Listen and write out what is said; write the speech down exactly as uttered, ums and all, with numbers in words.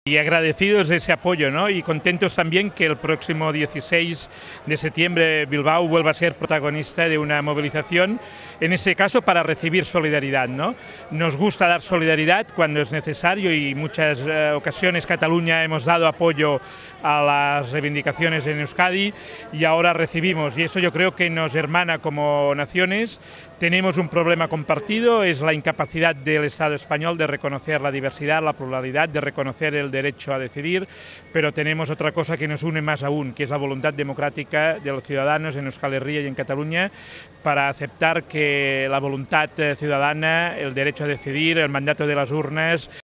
Y agradecidos de ese apoyo, ¿no? Y contentos también que el próximo dieciséis de septiembre Bilbao vuelva a ser protagonista de una movilización, en ese caso para recibir solidaridad, ¿no? Nos gusta dar solidaridad cuando es necesario y en muchas eh, ocasiones Cataluña hemos dado apoyo a las reivindicaciones en Euskadi y ahora recibimos, y eso yo creo que nos hermana como naciones. Tenemos un problema compartido, es la incapacidad del Estado español de reconocer la diversidad, la pluralidad, de reconocer el derecho a decidir, pero tenemos otra cosa que nos une más aún, que es la voluntad democrática de los ciudadanos en Euskal Herria y en Cataluña para aceptar que la voluntad ciudadana, el derecho a decidir, el mandato de las urnas